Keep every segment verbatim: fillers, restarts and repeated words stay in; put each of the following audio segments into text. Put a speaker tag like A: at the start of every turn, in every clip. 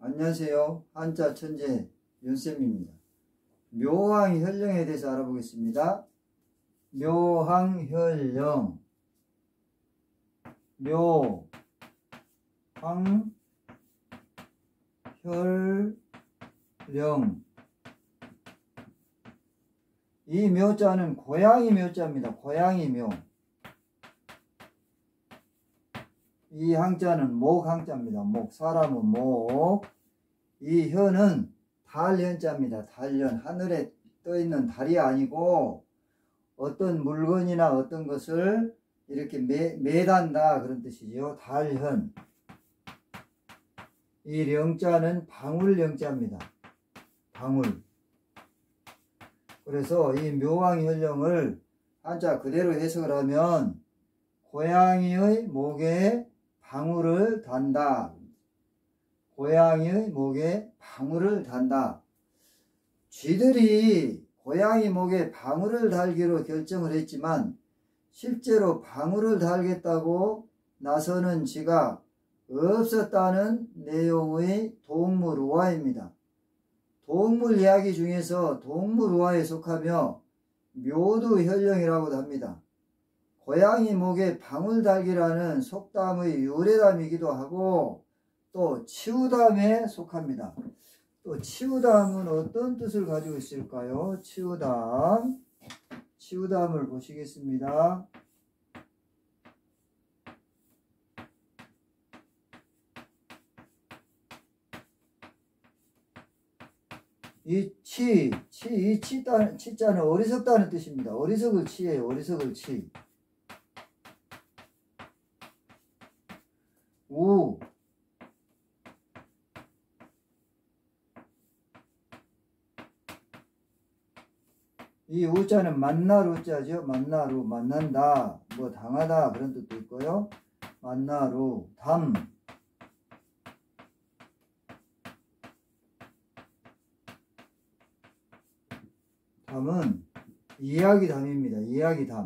A: 안녕하세요. 한자 천재 윤쌤입니다. 묘항혈령에 대해서 알아보겠습니다. 묘항혈령, 묘항혈령. 이 묘자는 고양이 묘자입니다. 고양이 묘. 이 항자는 목 항자입니다. 목, 사람은 목. 이 현은 달현자입니다. 달현, 하늘에 떠있는 달이 아니고 어떤 물건이나 어떤 것을 이렇게 매, 매단다 그런 뜻이죠. 달현. 이 령자는 방울령자입니다. 방울. 그래서 이 묘항혈령을 한자 그대로 해석을 하면 고양이의 목에 방울을 단다. 고양이의 목에 방울을 단다. 쥐들이 고양이 목에 방울을 달기로 결정을 했지만 실제로 방울을 달겠다고 나서는 쥐가 없었다는 내용의 동물우화입니다. 동물 이야기 중에서 동물우화에 속하며 묘두혈령이라고도 합니다. 고양이 목에 방울 달기라는 속담의 유래담이기도 하고 또 치우담에 속합니다. 또 치우담은 어떤 뜻을 가지고 있을까요? 치우담. 치우담을 보시겠습니다. 이 치, 치, 이 치자, 치자는 어리석다는 뜻입니다. 어리석을 치예요. 어리석을 치. 우. 이 우자는 만날 우자죠. 만나루, 만난다, 뭐 당하다 그런 뜻도 있고요. 만나루, 담. 담은 이야기담입니다. 이야기담.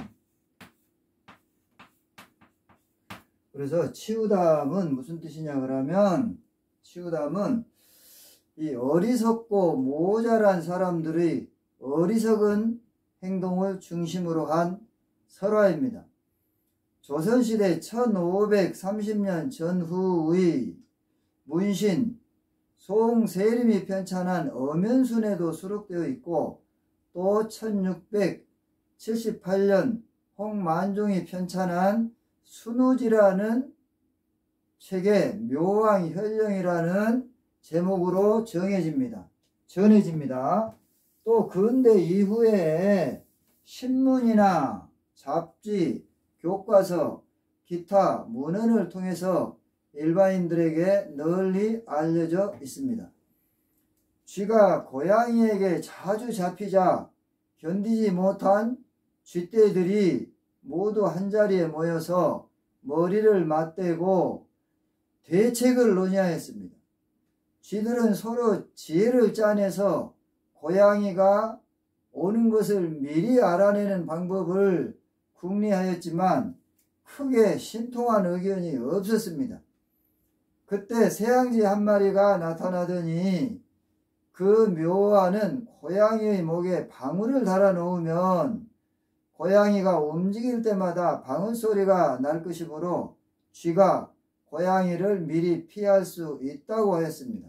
A: 그래서 치우담은 무슨 뜻이냐 그러면 치우담은 이 어리석고 모자란 사람들의 어리석은 행동을 중심으로 한 설화입니다. 조선시대 천오백삼십 년 전후의 문신 송세림이 편찬한 엄연순에도 수록되어 있고 또 천육백칠십팔 년 홍만종이 편찬한 순우지라는 책의 묘항혈령이라는 제목으로 정해집니다. 전해집니다. 또 근대 이후에 신문이나 잡지, 교과서, 기타 문헌을 통해서 일반인들에게 널리 알려져 있습니다. 쥐가 고양이에게 자주 잡히자 견디지 못한 쥐떼들이 모두 한자리에 모여서 머리를 맞대고 대책을 논의하였습니다. 쥐들은 서로 지혜를 짜내서 고양이가 오는 것을 미리 알아내는 방법을 궁리하였지만 크게 신통한 의견이 없었습니다. 그때 새양쥐 한 마리가 나타나더니 그 묘화는 고양이의 목에 방울을 달아 놓으면 고양이가 움직일 때마다 방울 소리가 날 것이므로 쥐가 고양이를 미리 피할 수 있다고 하였습니다.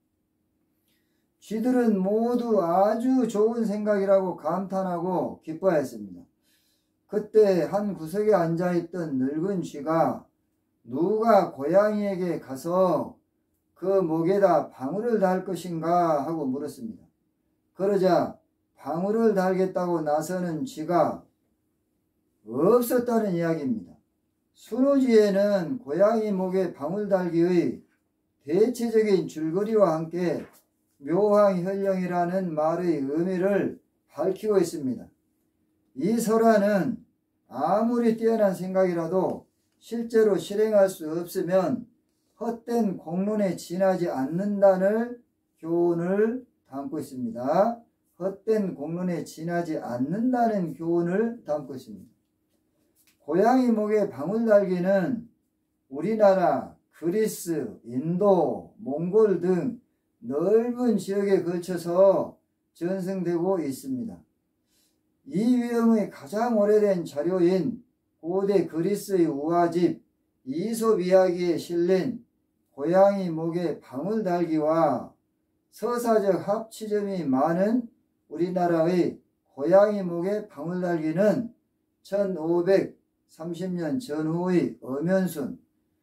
A: 쥐들은 모두 아주 좋은 생각이라고 감탄하고 기뻐했습니다. 그때 한 구석에 앉아있던 늙은 쥐가 누가 고양이에게 가서 그 목에다 방울을 달 것인가 하고 물었습니다. 그러자 방울을 달겠다고 나서는 쥐가 없었다는 이야기입니다. 순우지에는 고양이 목에 방울 달기의 대체적인 줄거리와 함께 묘항혈령이라는 말의 의미를 밝히고 있습니다. 이 설화는 아무리 뛰어난 생각이라도 실제로 실행할 수 없으면 헛된 공론에 지나지 않는다는 교훈을 담고 있습니다. 헛된 공론에 지나지 않는다는 교훈을 담고 있습니다. 고양이 목에 방울 달기는 우리나라, 그리스, 인도, 몽골 등 넓은 지역에 걸쳐서 전승되고 있습니다. 이 유형의 가장 오래된 자료인 고대 그리스의 우화집 이솝 이야기에 실린 고양이 목에 방울 달기와 서사적 합치점이 많은 우리나라의 고양이 목에 방울 달기는 천오백삼십 년 전후의 엄연순,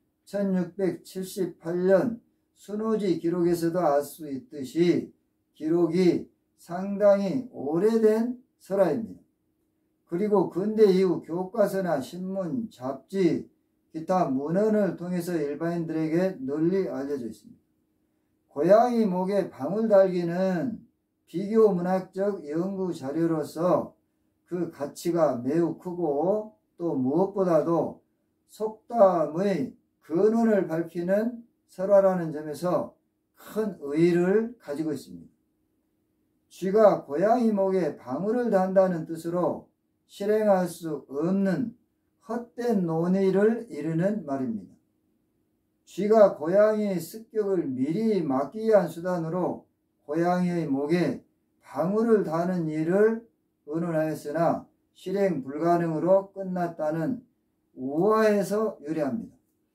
A: 천육백칠십팔 년 순호지 기록에서도 알 수 있듯이 기록이 상당히 오래된 설화입니다. 그리고 근대 이후 교과서나 신문, 잡지, 기타 문헌을 통해서 일반인들에게 널리 알려져 있습니다. 고양이 목에 방울 달기는 비교 문학적 연구 자료로서 그 가치가 매우 크고 또 무엇보다도 속담의 근원을 밝히는 설화라는 점에서 큰 의의를 가지고 있습니다. 쥐가 고양이 목에 방울을 단다는 뜻으로 실행할 수 없는 헛된 논의를 이르는 말입니다. 쥐가 고양이의 습격을 미리 막기 위한 수단으로 고양이의 목에 방울을 다는 일을 의논하였으나 실행 불가능으로 끝났다는 우화에서 유래합니다.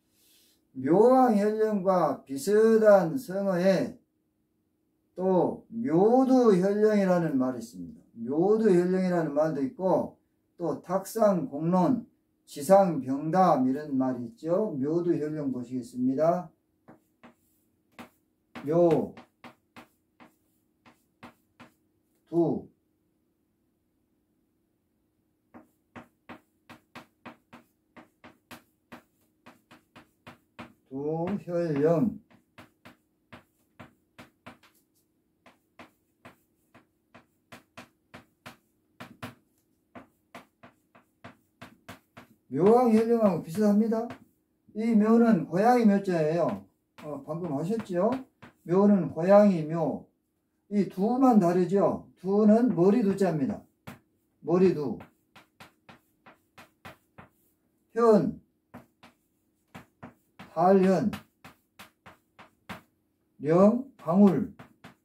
A: 묘왕현령과 비슷한 성어에 또 묘두현령이라는 말이 있습니다. 묘두현령이라는 말도 있고 또 탁상공론, 지상병담 이런 말이 있죠. 묘두현령 보시겠습니다. 묘, 두, 두현령, 묘왕현령하고 비슷합니다. 이 묘는 고양이 묘자예요. 어, 방금 하셨죠? 묘는 고양이 묘. 이 두만 다르죠? 두는 머리두자입니다. 머리두. 현, 달현, 령, 방울.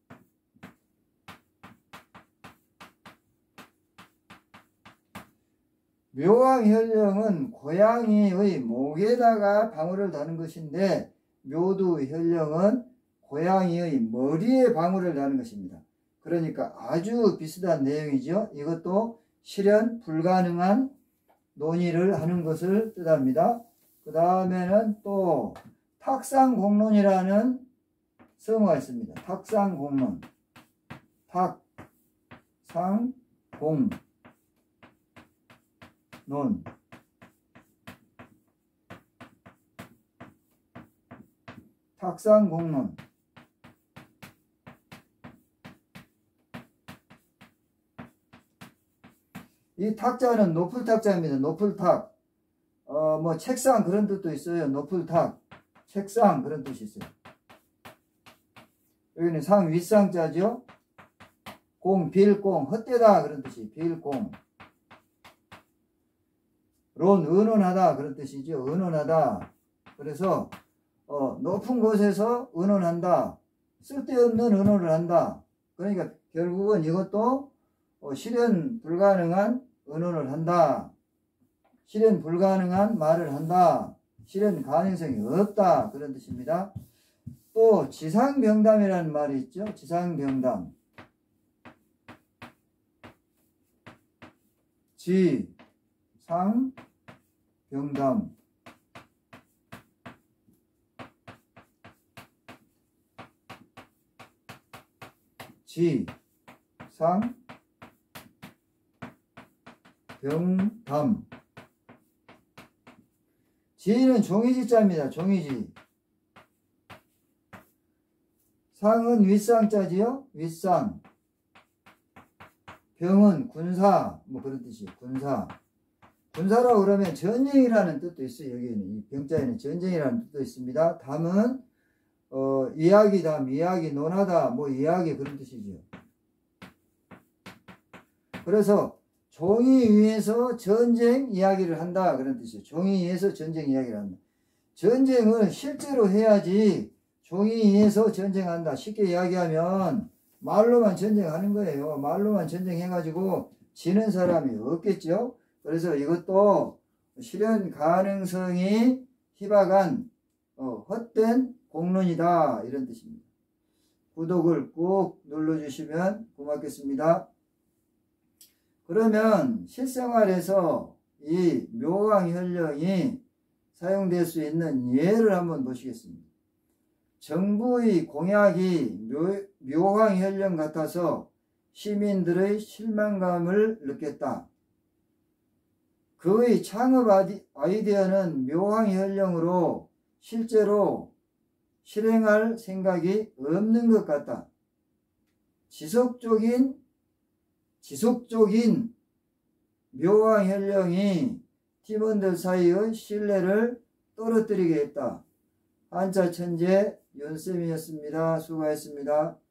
A: 묘왕현령은 고양이의 목에다가 방울을 다는 것인데 묘두현령은 고양이의 머리에 방울을 다는 것입니다. 그러니까 아주 비슷한 내용이죠. 이것도 실현 불가능한 논의를 하는 것을 뜻합니다. 그 다음에는 또 탁상공론이라는 성어가 있습니다. 탁상공론. 탁상공 논. 탁상공론. 이 탁자는 높을 탁자입니다. 높을 탁. 어, 뭐, 책상 그런 뜻도 있어요. 높을 탁. 책상 그런 뜻이 있어요. 여기는 상 윗상자죠. 공, 빌공, 헛되다 그런 뜻이 빌공. 론, 의논하다 그런 뜻이죠. 의논하다. 그래서 어, 높은 곳에서 의논한다. 쓸데없는 의논을 한다. 그러니까 결국은 이것도 어, 실현 불가능한 의논을 한다. 실현 불가능한 말을 한다. 실현 가능성이 없다. 그런 뜻입니다. 또 지상병담이라는 말이 있죠. 지상병담. 지, 상, 병담. 지, 상, 병담. 지는 종이지자입니다. 종이지. 상은 윗상자지요. 윗상. 병은 군사. 뭐 그런 뜻이에요. 군사. 군사라고 그러면 전쟁이라는 뜻도 있어요. 여기는 이 병자에는 전쟁이라는 뜻도 있습니다. 담은 어, 이야기, 담, 이야기, 논하다, 뭐 이야기 그런 뜻이죠. 그래서 종이 위에서 전쟁 이야기를 한다 그런 뜻이에요. 종이 위에서 전쟁 이야기를 한다. 전쟁을 실제로 해야지 종이에서 전쟁한다. 쉽게 이야기하면 말로만 전쟁하는 거예요. 말로만 전쟁해가지고 지는 사람이 없겠죠. 그래서 이것도 실현 가능성이 희박한 어, 헛된 공론이다, 이런 뜻입니다. 구독을 꾹 눌러주시면 고맙겠습니다. 그러면 실생활에서 이 묘왕현령이 사용될 수 있는 예를 한번 보시겠습니다. 정부의 공약이 묘, 묘왕현령 같아서 시민들의 실망감을 느꼈다. 그의 창업 아이디어는 묘왕현령으로 실제로 실행할 생각이 없는 것 같다. 지속적인 지속적인 묘왕현령이 팀원들 사이의 신뢰를 떨어뜨리게 했다. 한자천재 윤쌤이었습니다. 수고하셨습니다.